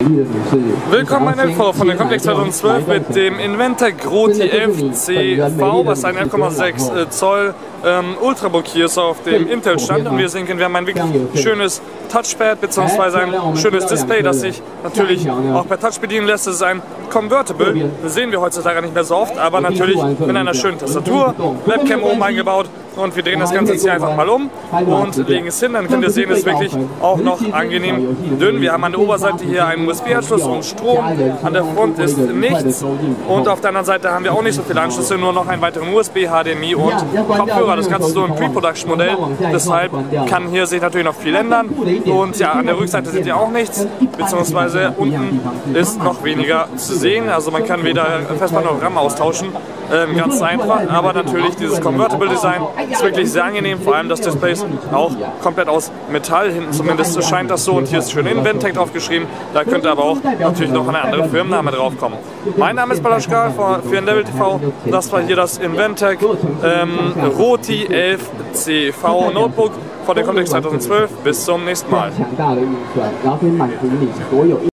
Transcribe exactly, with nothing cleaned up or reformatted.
Willkommen meine L V von der Complex zweitausendzwölf mit dem Inventec Roti elf C V, was ein elf Komma sechs Zoll ähm, Ultrabook hier ist auf dem Intel-Stand, und wir sehen, wir haben ein wirklich schönes Touchpad bzw. ein schönes Display, das sich natürlich auch per Touch bedienen lässt. Es ist ein Convertible, das sehen wir heutzutage nicht mehr so oft, aber natürlich mit einer schönen Tastatur, Webcam oben eingebaut, und wir drehen das Ganze jetzt hier einfach mal um und legen es hin. Dann könnt ihr sehen, es ist wirklich auch noch angenehm dünn. Wir haben an der Oberseite hier einen U S B-Anschluss und Strom, an der Front ist nichts, und auf der anderen Seite haben wir auch nicht so viele Anschlüsse, nur noch einen weiteren U S B, H D M I und Kopfhörer. Das Ganze ist so ein Pre-Production-Modell, deshalb kann hier sich natürlich noch viel ändern. Und ja, an der Rückseite seht ihr auch nichts, beziehungsweise unten ist noch weniger zu sehen. Also man kann weder Festplatte noch RAM austauschen, ähm, ganz einfach, aber natürlich dieses Convertible-Design ist wirklich sehr angenehm, vor allem das Display ist auch komplett aus Metall, hinten zumindest scheint das so, und hier ist schön Inventec drauf geschrieben, da könnte aber auch natürlich noch eine andere Firmenname drauf kommen. Mein Name ist Balaschkal für N-Level T V, das war hier das Inventec ähm, Roti elf C V Notebook von der Complex zweitausendzwölf. Bis zum nächsten Mal.